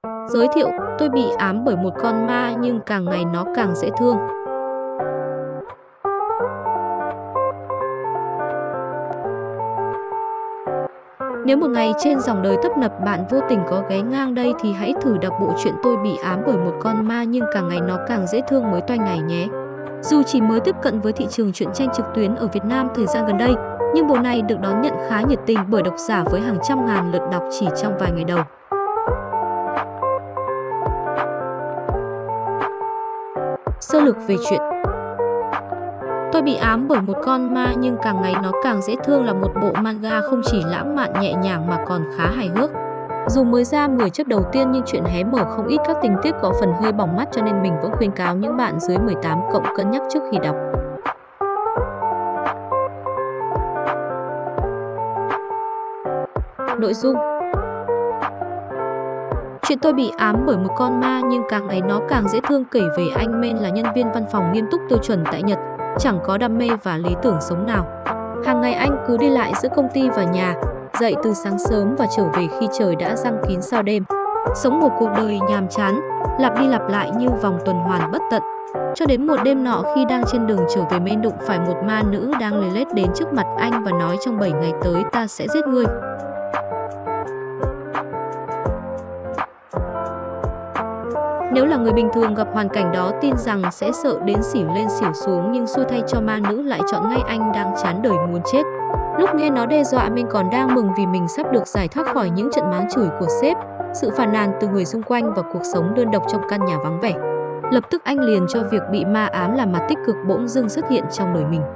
Giới thiệu, tôi bị ám bởi một con ma nhưng càng ngày nó càng dễ thương. Nếu một ngày trên dòng đời tấp nập bạn vô tình có ghé ngang đây thì hãy thử đọc bộ truyện Tôi bị ám bởi một con ma nhưng càng ngày nó càng dễ thương mới toanh này nhé. Dù chỉ mới tiếp cận với thị trường truyện tranh trực tuyến ở Việt Nam thời gian gần đây, nhưng bộ này được đón nhận khá nhiệt tình bởi độc giả với hàng trăm ngàn lượt đọc chỉ trong vài ngày đầu. Sơ lược về chuyện Tôi bị ám bởi một con ma nhưng càng ngày nó càng dễ thương là một bộ manga không chỉ lãng mạn nhẹ nhàng mà còn khá hài hước. Dù mới ra 10 chapter đầu tiên nhưng chuyện hé mở không ít các tình tiết có phần hơi bỏng mắt cho nên mình vẫn khuyến cáo những bạn dưới 18 cộng cân nhắc trước khi đọc. Nội dung: Chuyện Tôi bị ám bởi một con ma nhưng càng ngày nó càng dễ thương kể về anh Men là nhân viên văn phòng nghiêm túc tiêu chuẩn tại Nhật, chẳng có đam mê và lý tưởng sống nào. Hàng ngày anh cứ đi lại giữa công ty và nhà, dậy từ sáng sớm và trở về khi trời đã giăng kín sau đêm. Sống một cuộc đời nhàm chán, lặp đi lặp lại như vòng tuần hoàn bất tận. Cho đến một đêm nọ khi đang trên đường trở về Men đụng phải một ma nữ đang lê lết đến trước mặt anh và nói trong 7 ngày tới ta sẽ giết ngươi. Nếu là người bình thường gặp hoàn cảnh đó tin rằng sẽ sợ đến xỉu lên xỉu xuống, nhưng xui thay cho ma nữ lại chọn ngay anh đang chán đời muốn chết. Lúc nghe nó đe dọa mình còn đang mừng vì mình sắp được giải thoát khỏi những trận mắng chửi của sếp, sự phàn nàn từ người xung quanh và cuộc sống đơn độc trong căn nhà vắng vẻ. Lập tức anh liền cho việc bị ma ám làm mặt tích cực bỗng dưng xuất hiện trong đời mình.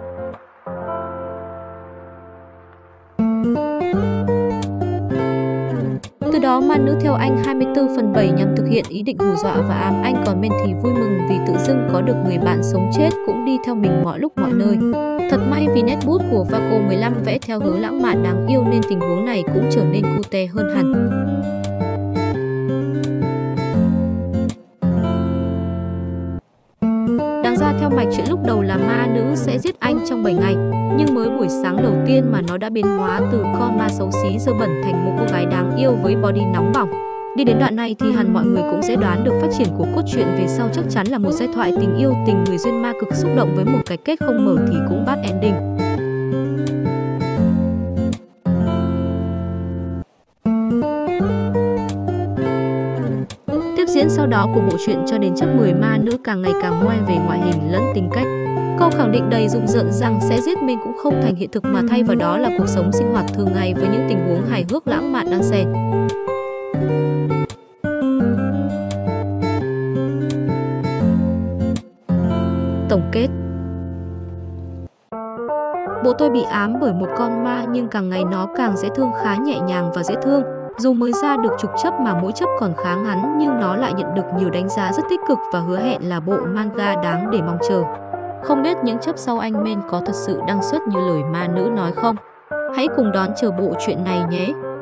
Từ đó ma nữ theo anh 24/7 nhằm thực hiện ý định hù dọa và ám anh, còn Men thì vui mừng vì tự dưng có được người bạn sống chết cũng đi theo mình mọi lúc mọi nơi. Thật may vì nét bút của Vaco 15 vẽ theo hướng lãng mạn đáng yêu nên tình huống này cũng trở nên cute hơn hẳn. Đáng ra theo mạch chuyện lúc đầu là ma nữ sẽ giết anh trong 7 ngày, nhưng mới buổi sáng đầu tiên mà nó đã biến hóa từ con ma xấu xí dơ bẩn thành một cô gái đáng yêu với body nóng bỏng. Đi đến đoạn này thì hẳn mọi người cũng sẽ đoán được phát triển của cốt truyện về sau chắc chắn là một giai thoại tình yêu tình người duyên ma cực xúc động với một cái kết không mở thì cũng bad ending. Tiếp diễn sau đó của bộ truyện cho đến chapter 10, ma nữ càng ngày càng ngoe về ngoại hình lẫn tính cách. Câu khẳng định đầy rùng rợn rằng sẽ giết mình cũng không thành hiện thực mà thay vào đó là cuộc sống sinh hoạt thường ngày với những tình huống hài hước lãng mạn đan xen. Tổng kết: Bộ Tôi bị ám bởi một con ma nhưng càng ngày nó càng dễ thương, khá nhẹ nhàng và dễ thương. Dù mới ra được chục chapter mà mỗi chapter còn khá ngắn nhưng nó lại nhận được nhiều đánh giá rất tích cực và hứa hẹn là bộ manga đáng để mong chờ. Không biết những chapter sau anh Men có thật sự đăng xuất như lời ma nữ nói không? Hãy cùng đón chờ bộ truyện này nhé!